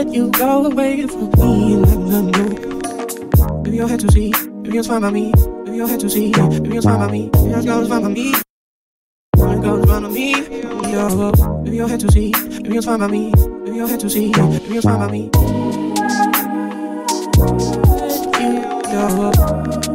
you go away from me and let me know. Maybe you'll have to see, maybe you'll find by me. Maybe you'll have to see, maybe you'll find by me. Maybe you'll find by me. Maybe you'll find by me. Maybe you'll have to see, maybe you'll find by me. Maybe you'll have to see, maybe you'll find by me. You go up.